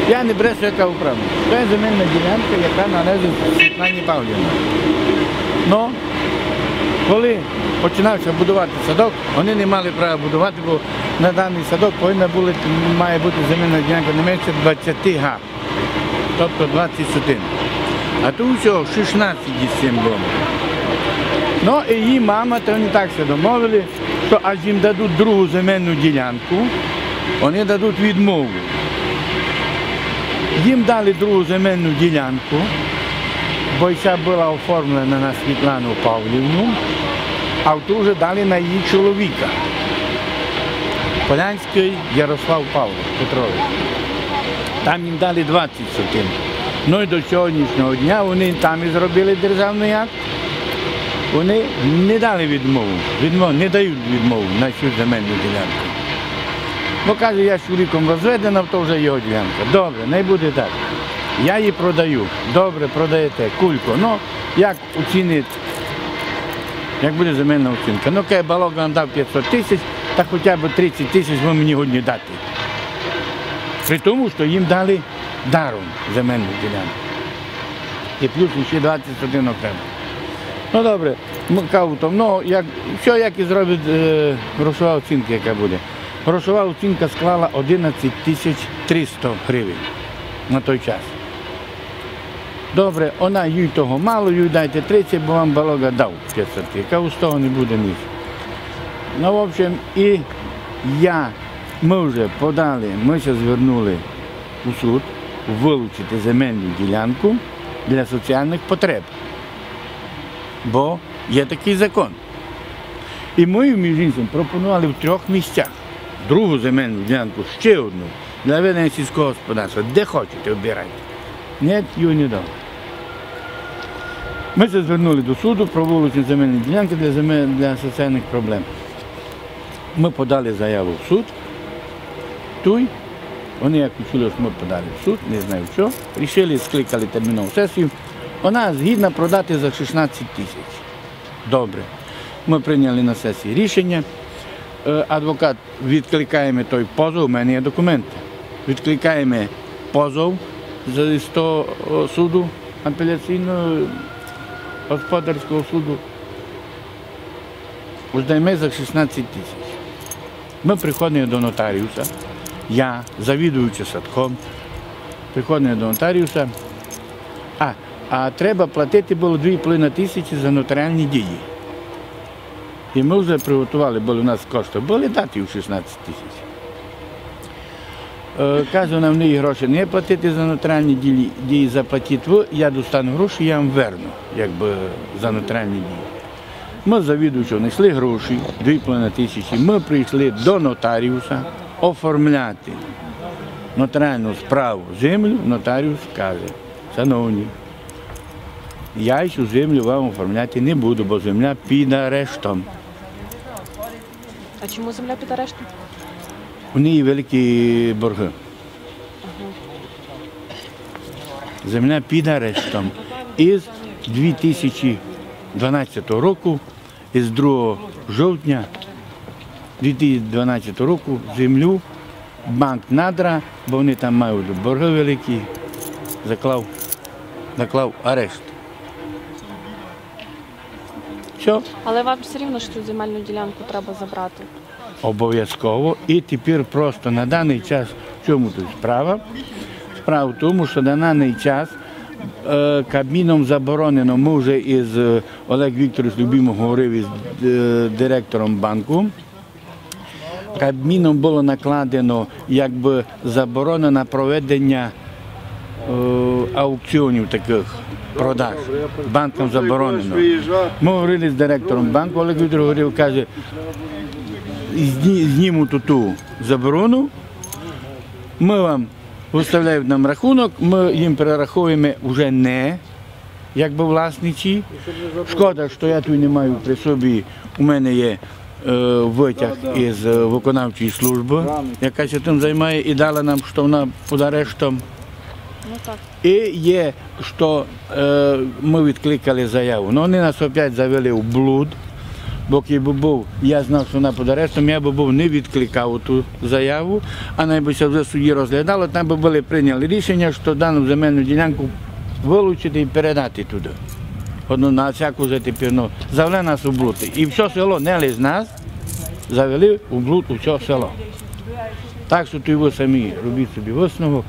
Я не брешу, яка управна. Це земельна ділянка, яка належить Світлані Павлівні. Но коли починався будувати садок, вони не мали права будувати, бо на даний садок має бути земельна ділянка не менше 20 га, тобто 21. А тут всього 16 з цим було. Ну і її мама, то вони так все домовили, що аж їм дадуть другу земельну ділянку, вони дадуть відмову. Їм дали другу земельну ділянку, бо ця була оформлена на Світлану Павлівну, а ту вже дали на її чоловіка. Полянський Ярослав Петрович. Там їм дали 20 сотин. Ну і до сьогоднішнього дня вони там і зробили державний акт. Вони не дали відмову, не дають відмову на цю земельну ділянку. Бо каже, я з чоловіком розведена, то вже його ділянка. Добре, не буде так. Я її продаю. Добре, продаєте, кульку. Ну, як оцінити, як буде земельна оцінка? Ну, каже, Балог вам дав 500 тисяч, так хоча б 30 тисяч ви мені годні дати. При тому, що їм дали даром земельну ділянку. І плюс ще 21 окремо. Ну, добре, ну, як і зробить грошова оцінка, яка буде. Грошова оцінка склала 11 тисяч 300 гривень на той час. Добре, вона їй того мало, їй дайте 30, бо вам Балога дав 500. Кажу, з того не буде ніч. Ну, в общем, і ми вже подали, ми ще звернули у суд вилучити земельну ділянку для соціальних потреб. Бо є такий закон. І ми, між іншим, пропонували в 3 місцях. Другу земельну ділянку, ще одну, для ведення сільського господарства. Де хочете, обирайте. Ні, її не дали. Ми це звернули до суду про вилучення земельної ділянки для соціальних проблем. Ми подали заяву в суд. Вони як почули, що ми подали в суд, не знаю що, рішили, скликали термінову сесію. Вона згідна продати за 16 тисяч. Добре. Ми прийняли на сесії рішення. Адвокат, відкликаємо той позов, у мене є документи. Відкликаємо позов з того суду, апеляційного господарського суду. Здаємо за 16 тисяч. Ми приходимо до нотаріуса, я, завідуючи садком, приходимо до нотаріуса, а треба платити було 2,5 тисячі за нотаріальні дії. І ми вже приготували, бо у нас кошти були дати в 16 тисяч. Кажу, нам неї гроші не платити за нотаріальні дії, заплатіть ви, я достану гроші, я вам верну, якби за нотаріальні дії. Ми завідувачу знайшли гроші, 2,5 тисячі, ми прийшли до нотаріуса оформляти нотаріальну справу землю, нотаріус каже, шановні, я цю землю вам оформляти не буду, бо земля під арештом. А чому земля під арештом? У неї великі борги. Земля під арештом. Із 2012 року, із 2 жовтня 2012 року землю банк Надра, бо вони там мають борги великі, наклав арешт. Все. Але вам все рівно ж цю земельну ділянку треба забрати. Обов'язково. І тепер просто на даний час, в чому тут справа? Справа в тому, що на даний час Кабміном заборонено, ми вже із Олег Вікторович Любимов говорив із директором банку, Кабміном було накладено якби заборонено проведення аукціонів таких, продаж. Банком заборонено. Ми говорили з директором банку, Олег Вікторович говорив, каже, знімуть ту заборону, ми вам виставляють нам рахунок, ми їм перераховуємо вже не якби власничі. Шкода, що я тут не маю при собі, у мене є витяг із виконавчої служби, яка цим займає і дала нам, що вона під арештом. І є, що ми відкликали заяву. Ну, вони нас опять завели в блуд, Бо якби був, я знав, що вона під арештом, я би був не відкликав ту заяву, а найбільше вже суді розглядало, там би були прийняли рішення, що дану земельну ділянку вилучити і передати туди. Одну на всяку вже тепер, завели нас у блуд. І все село, не лише нас, завели у блуд у все село. Так що ви самі робіть собі висновок.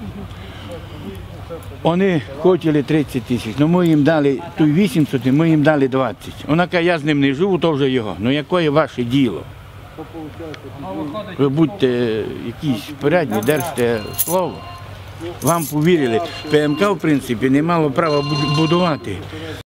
Вони хотіли 30 тисяч, але ми їм дали, той 800, ми їм дали 20. Вона каже, я з ним не живу, то вже його. Ну яке ваше діло? Ви будьте якісь порядні, держте слово. Вам повірили. ПМК, в принципі, не мало права будувати.